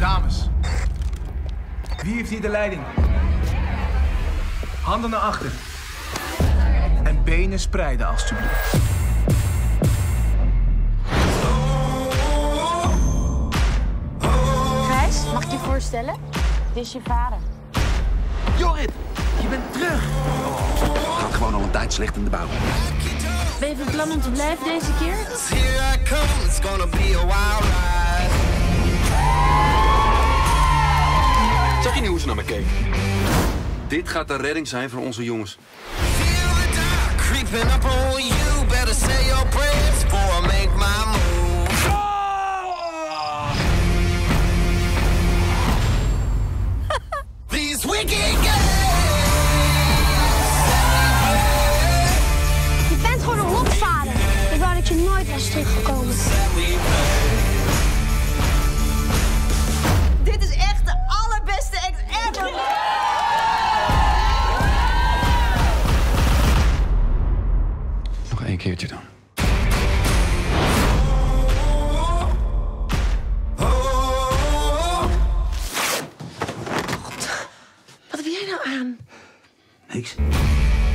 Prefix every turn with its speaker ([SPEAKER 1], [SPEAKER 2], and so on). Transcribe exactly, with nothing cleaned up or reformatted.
[SPEAKER 1] Dames. Wie heeft hier de leiding? Handen naar achter. En benen spreiden, alstublieft.
[SPEAKER 2] Gijs, mag ik je voorstellen? Dit is je vader.
[SPEAKER 3] Jorrit, je bent terug. Oh, gaat gewoon al een tijd slecht in de bouw.
[SPEAKER 2] Ben je van plan om te blijven deze keer?
[SPEAKER 3] Zag je niet hoe ze naar me keek? Dit gaat de redding zijn voor onze jongens.
[SPEAKER 4] Je bent gewoon een rotvader. Ik wou dat je nooit was teruggekomen.
[SPEAKER 5] Dit is echt de allerbeste act ever!
[SPEAKER 3] Nog één keertje dan.
[SPEAKER 2] Wat heb jij nou aan?
[SPEAKER 3] Niks.